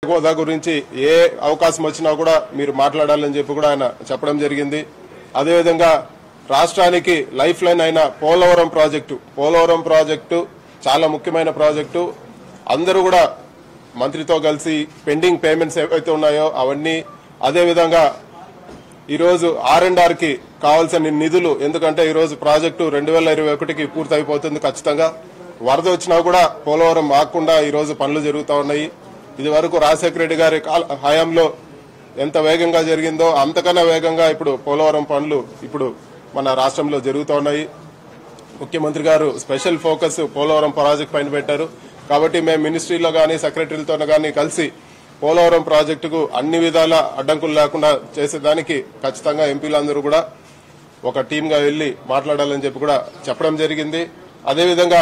హోదా గురించి ఏ అవకాశం వచ్చినా కూడా మీరు మాట్లాడాలని చెప్పి కూడా ఆయన చెప్పడం జరిగింది. అదేవిధంగా రాష్ట్రానికి లైఫ్ లైన్ అయిన పోలవరం ప్రాజెక్టు చాలా ముఖ్యమైన ప్రాజెక్టు. అందరూ కూడా మంత్రితో కలిసి పెండింగ్ పేమెంట్స్ ఏవైతే ఉన్నాయో అవన్నీ, అదేవిధంగా ఈరోజు R&R కి కావాల్సిన నిధులు, ఎందుకంటే ఈరోజు ప్రాజెక్టు 2021కి పూర్తయిపోతుంది. ఖచ్చితంగా వరద వచ్చినా కూడా పోలవరం ఆగకుండా ఈరోజు పనులు జరుగుతూ ఉన్నాయి. ఇది వరకు రాజశేఖర రెడ్డి గారి హయాంలో ఎంత వేగంగా జరిగిందో అంతకన్నా వేగంగా ఇప్పుడు పోలవరం పనులు ఇప్పుడు మన రాష్ట్రంలో జరుగుతూ ఉన్నాయి. ముఖ్యమంత్రి గారు స్పెషల్ ఫోకస్ పోలవరం ప్రాజెక్టు పైన పెట్టారు. కాబట్టి మేము మినిస్ట్రీలో గానీ సెక్రటరీలతో గానీ కలిసి పోలవరం ప్రాజెక్టుకు అన్ని విధాల అడ్డంకులు లేకుండా చేసేదానికి ఖచ్చితంగా ఎంపీలందరూ కూడా ఒక టీమ్ గా వెళ్లి మాట్లాడాలని చెప్పి కూడా చెప్పడం జరిగింది. అదేవిధంగా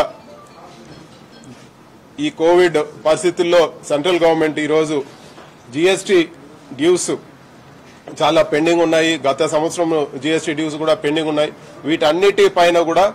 ఈ కోవిడ్ పరిస్థితుల్లో సెంట్రల్ గవర్నమెంట్ ఈరోజు జీఎస్టీ డ్యూస్ చాలా పెండింగ్ ఉన్నాయి. గత సంవత్సరం జీఎస్టీ డ్యూస్ కూడా పెండింగ్ ఉన్నాయి. వీటన్నిటి పైన కూడా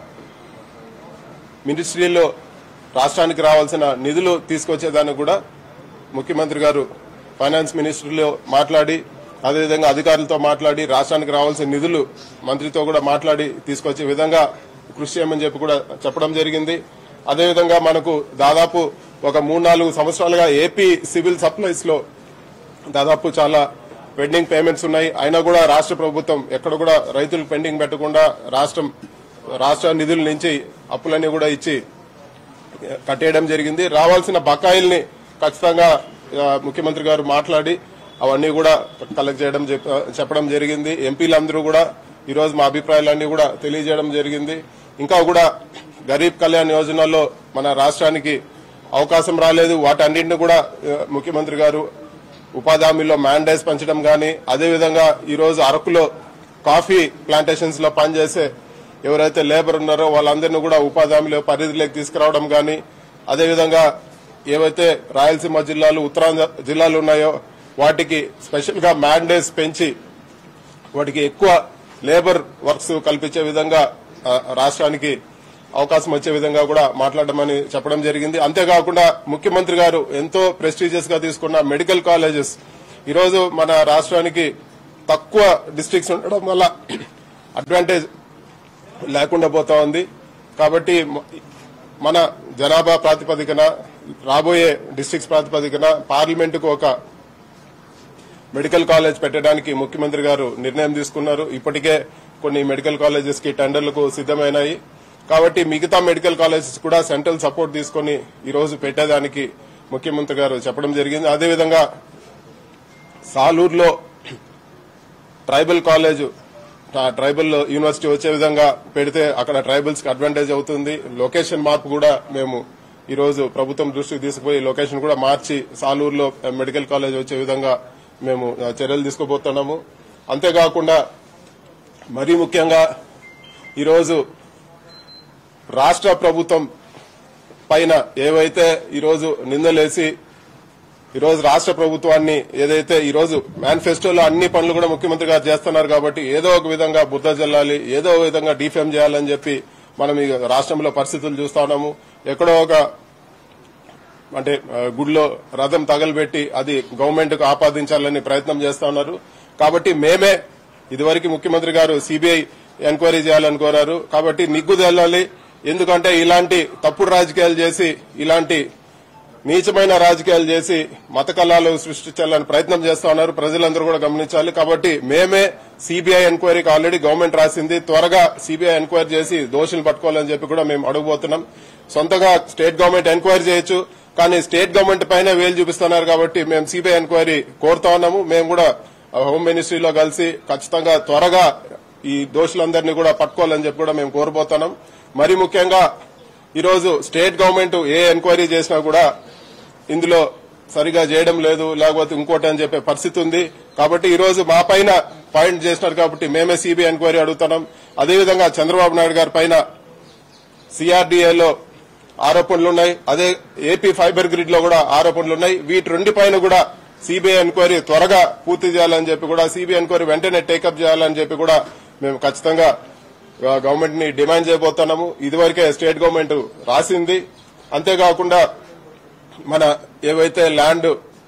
మినిస్ట్రీలో రాష్ట్రానికి రావాల్సిన నిధులు తీసుకొచ్చేదానికి కూడా ముఖ్యమంత్రి గారు ఫైనాన్స్ మినిస్ట్రీలో మాట్లాడి, అదేవిధంగా అధికారులతో మాట్లాడి రాష్ట్రానికి రావాల్సిన నిధులు మంత్రితో కూడా మాట్లాడి తీసుకొచ్చే విధంగా కృషి చేయమని చెప్పి కూడా చెప్పడం జరిగింది. అదేవిధంగా మనకు దాదాపు ఒక 3-4 సంవత్సరాలుగా ఏపీ సివిల్ సప్లైస్ లో దాదాపు చాలా పెండింగ్ పేమెంట్స్ ఉన్నాయి. అయినా కూడా రాష్ట్ర ప్రభుత్వం ఎక్కడ కూడా రైతులకు పెండింగ్ పెట్టకుండా రాష్ట్ర నిధుల నుంచి అప్పులన్నీ కూడా ఇచ్చి కట్టేయడం జరిగింది. రావాల్సిన బకాయిల్ని ఖచ్చితంగా ముఖ్యమంత్రి గారు మాట్లాడి అవన్నీ కూడా కలెక్ట్ చేయడం చెప్పడం జరిగింది. ఎంపీలందరూ కూడా ఈరోజు మా అభిప్రాయాలన్నీ కూడా తెలియజేయడం జరిగింది. ఇంకా కూడా గరీబ్ కళ్యాణ్ యోజనలో మన రాష్ట్రానికి అవకాశం రాలేదు. వాటన్నింటినీ కూడా ముఖ్యమంత్రి గారు ఉపాధి హామీలో మ్యాండేట్స్ పెంచడం గానీ, అదేవిధంగా ఈరోజు అరకులో కాఫీ ప్లాంటేషన్స్ లో పనిచేసే ఎవరైతే లేబర్ ఉన్నారో వాళ్ళందరినీ కూడా ఉపాధి హామీలో పరిధిలోకి తీసుకురావడం గానీ, అదేవిధంగా ఏవైతే రాయలసీమ జిల్లాలు, ఉత్తరాంధ్ర జిల్లాలు ఉన్నాయో వాటికి స్పెషల్ గా మ్యాండేట్స్ పెంచి వాటికి ఎక్కువ లేబర్ వర్క్స్ కల్పించే విధంగా రాష్ట్రానికి అవకాశం వచ్చే విధంగా కూడా మాట్లాడమని చెప్పడం జరిగింది. అంతేకాకుండా ముఖ్యమంత్రి గారు ఎంతో ప్రెస్టీజియస్ గా తీసుకున్న మెడికల్ కాలేజెస్ ఈరోజు మన రాష్ట్రానికి తక్కువ డిస్ట్రిక్ట్స్ ఉండడం వల్ల అడ్వాంటేజ్ లేకుండా పోతా ఉంది. కాబట్టి మన జనాభా ప్రాతిపదికన రాబోయే డిస్ట్రిక్ట్స్ ప్రాతిపదికన పార్లమెంటుకు ఒక మెడికల్ కాలేజ్ పెట్టడానికి ముఖ్యమంత్రి గారు నిర్ణయం తీసుకున్నారు. ఇప్పటికే కొన్ని మెడికల్ కాలేజెస్ కి టెండర్లకు సిద్దమైనాయి. కాబట్టి మిగతా మెడికల్ కాలేజెస్ కూడా సెంట్రల్ సపోర్ట్ తీసుకుని ఈ రోజు పెట్టేదానికి ముఖ్యమంత్రి గారు చెప్పడం జరిగింది. అదేవిధంగా సాలూరులో ట్రైబల్ కాలేజ్, ట్రైబల్ యూనివర్సిటీ వచ్చే విధంగా పెడితే అక్కడ ట్రైబల్స్ కి అడ్వాంటేజ్ అవుతుంది. లొకేషన్ మార్పు కూడా మేము ఈ రోజు ప్రభుత్వం దృష్టికి తీసుకుపోయి లొకేషన్ కూడా మార్చి సాలూరులో మెడికల్ కాలేజ్ వచ్చే విధంగా మేము చర్యలు తీసుకోబోతున్నాము. అంతేకాకుండా మరీ ముఖ్యంగా ఈరోజు రాష్ట్ర ప్రభుత్వం పైన ఏవైతే ఈరోజు నిందలేసి ఈరోజు రాష్ట్ర ప్రభుత్వాన్ని ఏదైతే ఈరోజు మేనిఫెస్టోలో అన్ని పనులు కూడా ముఖ్యమంత్రి గారు చేస్తున్నారు కాబట్టి ఏదో ఒక విధంగా బుద్ధ జల్లాలి, ఏదో ఒక విధంగా డిఫేమ్ చేయాలని చెప్పి మనం ఈ రాష్ట్రంలో పరిస్థితులు చూస్తా ఉన్నాము. ఎక్కడో ఒక అంటే గుడిలో రథం తగలబెట్టి అది గవర్నమెంట్ కు ఆపాదించాలని ప్రయత్నం చేస్తా ఉన్నారు. కాబట్టి మేమే ఇదివరకు ముఖ్యమంత్రి గారు సిబిఐ ఎంక్వైరీ చేయాలని కోరారు. కాబట్టి నిగ్గు తెల్లాలి. ఎందుకంటే ఇలాంటి తప్పుడు రాజకీయాలు చేసి, ఇలాంటి నీచమైన రాజకీయాలు చేసి మత కళాలు సృష్టించాలని ప్రయత్నం చేస్తా ఉన్నారు. ప్రజలందరూ కూడా గమనించాలి. కాబట్టి మేమే సిబిఐ ఎంక్వైరీకి ఆల్రెడీ గవర్నమెంట్ రాసింది, త్వరగా సిబిఐ ఎంక్వైరీ చేసి దోషులు పట్టుకోవాలని చెప్పి కూడా మేము అడుగుబోతున్నాం. సొంతంగా స్టేట్ గవర్నమెంట్ ఎంక్వైరీ చేయొచ్చు, కానీ స్టేట్ గవర్నమెంట్ పైన వేలు చూపిస్తున్నారు కాబట్టి మేము సిబిఐ ఎంక్వైరీ కోరుతా ఉన్నాము. మేము కూడా హోమ్ మినిస్ట్రీలో కలిసి ఖచ్చితంగా త్వరగా ఈ దోషులందరినీ కూడా పట్టుకోవాలని చెప్పి కూడా మేము కోరబోతున్నాం. మరి ముఖ్యంగా ఈరోజు స్టేట్ గవర్నమెంట్ ఏ ఎంక్వైరీ చేసినా కూడా ఇందులో సరిగా చేయడం లేదు, లేకపోతే ఇంకోటి అని చెప్పే పరిస్థితి ఉంది. కాబట్టి ఈ రోజు మా పైన పాయింట్ చేసినారు కాబట్టి మేమే సిబిఐ ఎంక్వైరీ అడుగుతున్నాం. అదేవిధంగా చంద్రబాబు నాయుడు గారి పైన సిఆర్డీఏలో ఆరోపణలున్నాయి, అదే ఏపీ ఫైబర్ గ్రిడ్ లో కూడా ఆరోపణలున్నాయి. వీటి రెండు పైన కూడా సిబిఐ ఎంక్వైరీ త్వరగా పూర్తి చేయాలని చెప్పి కూడా, సిబిఐ ఎంక్వైరీ వెంటనే టేకప్ చేయాలని చెప్పి కూడా మేము ఖచ్చితంగా గవర్నమెంట్ ని డిమాండ్ చేయబోతున్నాము. ఇదివరకే స్టేట్ గవర్నమెంట్ రాసింది. అంతేకాకుండా మన ఏవైతే ల్యాండ్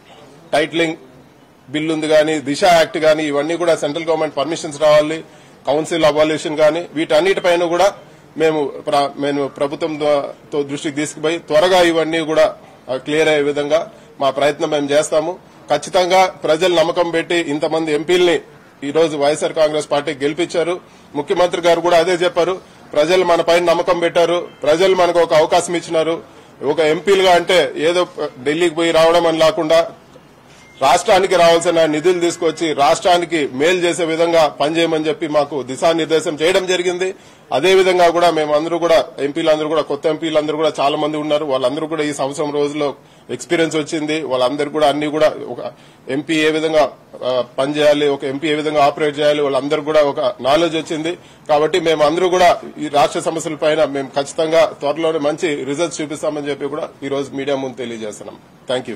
టైటిలింగ్ బిల్ ఉంది కానీ, దిశ యాక్ట్ కానీ, ఇవన్నీ కూడా సెంట్రల్ గవర్నమెంట్ పర్మిషన్స్ రావాలి, కౌన్సిల్ అబాలిషన్ కానీ, వీటన్నిటిపైన కూడా మేము ప్రభుత్వం దృష్టికి తీసుకుపోయి త్వరగా ఇవన్నీ కూడా క్లియర్ అయ్యే విధంగా మా ప్రయత్నం మేము చేస్తాము. ఖచ్చితంగా ప్రజలు నమ్మకం పెట్టి ఇంతమంది ఎంపీల్ని ఈ రోజు వైఎస్ఆర్ కాంగ్రెస్ పార్టీ గెలిపించారు. ముఖ్యమంత్రి గారు కూడా అదే చెప్పారు. ప్రజలు మన పైన నమ్మకం పెట్టారు, ప్రజలు మనకు ఒక అవకాశం ఇచ్చినారు. ఒక ఎంపీలుగా అంటే ఏదో ఢిల్లీకి పోయి రావడం అని లేకుండా రాష్ట్రానికి రావాల్సిన నిధులు తీసుకొచ్చి రాష్ట్రానికి మేలు చేసే విధంగా పనిచేయమని చెప్పి మాకు దిశానిర్దేశం చేయడం జరిగింది. అదేవిధంగా కూడా మేమందరూ కూడా ఎంపీలందరూ కూడా కొత్త ఎంపీలందరూ కూడా చాలా మంది ఉన్నారు. వాళ్ళందరూ కూడా ఈ సంవత్సరం రోజుల్లో ఎక్స్పీరియన్స్ వచ్చింది. వాళ్ళందరూ కూడా అన్ని కూడా ఒక ఎంపీ ఏ విధంగా పనిచేయాలి, ఒక ఎంపీ ఏ విధంగా ఆపరేట్ చేయాలి, వాళ్ళందరూ కూడా ఒక నాలెడ్జ్ వచ్చింది. కాబట్టి మేమందరూ కూడా ఈ రాష్ట్ర సమస్యలపైన మేము ఖచ్చితంగా త్వరలోనే మంచి రిజల్ట్స్ చూపిస్తామని చెప్పి కూడా ఈ రోజు మీడియా ముందు తెలియజేస్తున్నాం. Thank you.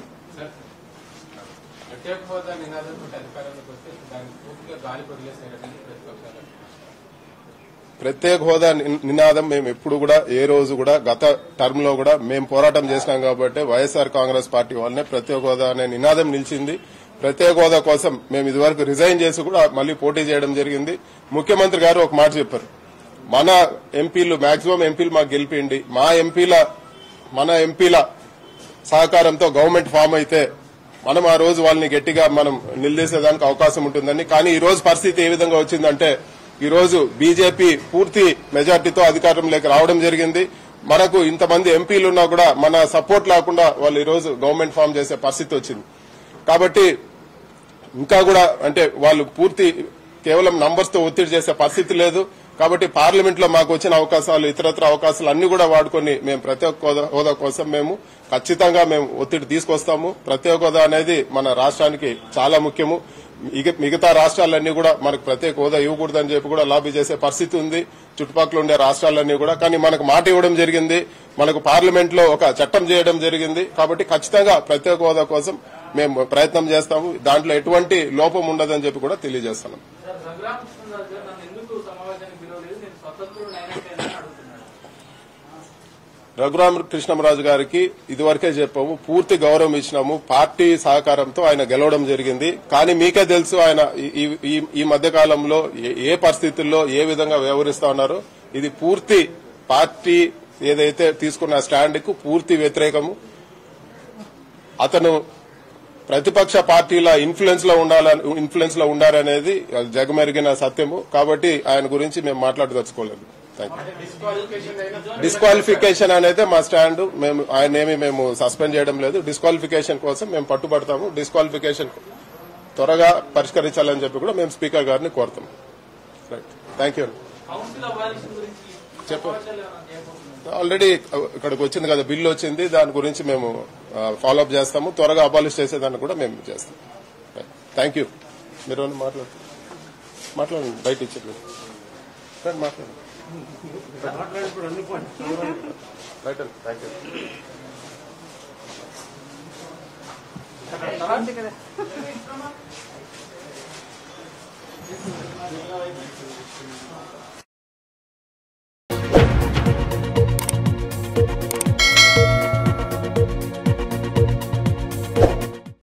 ప్రత్యేక హోదా నినాదం మేము ఎప్పుడు కూడా ఏ రోజు కూడా గత టర్మ్ లో కూడా మేము పోరాటం చేసినాం కాబట్టి వైఎస్ఆర్ కాంగ్రెస్ పార్టీ వల్లనే ప్రత్యేక హోదా అనే నినాదం నిలిచింది. ప్రత్యేక హోదా కోసం మేము ఇదివరకు రిజైన్ చేసి కూడా మళ్లీ పోటీ చేయడం జరిగింది. ముఖ్యమంత్రి గారు ఒక మాట చెప్పారు, మన ఎంపీలు మాక్సిమం ఎంపీలు మాకు గెలిపిండి, మన ఎంపీల సహకారంతో గవర్నమెంట్ ఫామ్ అయితే మనం ఆ రోజు వాళ్ళని గట్టిగా మనం నిలదీసేదానికి అవకాశం ఉంటుందని. కానీ ఈ రోజు పరిస్థితి ఏ విధంగా వచ్చిందంటే ఈ రోజు బీజేపీ పూర్తి మెజార్టీతో అధికారంలోకి రావడం జరిగింది. మనకు ఇంతమంది ఎంపీలు ఉన్నా కూడా మన సపోర్ట్ లేకుండా వాళ్ళు ఈ రోజు గవర్నమెంట్ ఫామ్ చేసే పరిస్థితి వచ్చింది. కాబట్టి ఇంకా కూడా అంటే వాళ్ళు పూర్తి కేవలం నంబర్స్ తో ఒత్తిడి చేసే పరిస్థితి లేదు. కాబట్టి పార్లమెంట్ లో మాకు వచ్చిన అవకాశాలు, ఇతరత్ర అవకాశాలు అన్ని కూడా వాడుకొని మేము ప్రత్యేక హోదా కోసం మేము ఖచ్చితంగా మేము ఒత్తిడి తీసుకొస్తాము. ప్రత్యేక హోదా అనేది మన రాష్ట్రానికి చాలా ముఖ్యము. మిగతా రాష్ట్రాలన్నీ కూడా మనకు ప్రత్యేక హోదా ఇవ్వకూడదని చెప్పి కూడా లాబీ చేసే పరిస్థితి ఉంది చుట్టుపక్కల ఉండే రాష్ట్రాలన్నీ కూడా. కానీ మనకు మాట ఇవ్వడం జరిగింది, మనకు పార్లమెంట్ లో ఒక చట్టం చేయడం జరిగింది. కాబట్టి ఖచ్చితంగా ప్రత్యేక హోదా కోసం మేము ప్రయత్నం చేస్తాము. దాంట్లో ఎటువంటి లోపం ఉండదని చెప్పి కూడా తెలియజేస్తున్నాం. రఘురామ కృష్ణంరాజు గారికి ఇదివరకే చెప్పాము, పూర్తి గౌరవం ఇచ్చినాము. పార్టీ సహకారంతో ఆయన గెలవడం జరిగింది. కానీ మీకే తెలుసు ఆయన ఈ మధ్య కాలంలో ఏ పరిస్థితుల్లో ఏ విధంగా వ్యవహరిస్తా ఉన్నారో. ఇది పూర్తి పార్టీ ఏదైతే తీసుకున్న స్టాండ్ కు పూర్తి వ్యతిరేకము. అతను ప్రతిపక్ష పార్టీల ఇన్ఫ్లుయెన్స్ లో ఉండాలనేది జగమెరిగిన సత్యము. కాబట్టి ఆయన గురించి మేము మాట్లాడదలుచుకోలేదు. డిస్క్వాలిఫికేషన్ అనేది మా స్టాండ్. మేము ఆయనేమి మేము సస్పెండ్ చేయడం లేదు. డిస్క్వాలిఫికేషన్ కోసం మేము పట్టుబడతాము. డిస్క్వాలిఫికేషన్ త్వరగా పరిష్కరించాలని చెప్పి కూడా మేము స్పీకర్ గారిని కోరుతాం. Right, thank you. ఆల్రెడీ ఇక్కడికి వచ్చింది కదా, బిల్లు వచ్చింది, దాని గురించి మేము ఫాలోఅప్ చేస్తాము. త్వరగా అబాలిష్ చేసేదాన్ని కూడా మేము చేస్తాం. Thank you. మీరు మాట్లాడండి, బయట ఇచ్చేది మాట్లాడండి. రైట్ అండి, థ్యాంక్ యూ.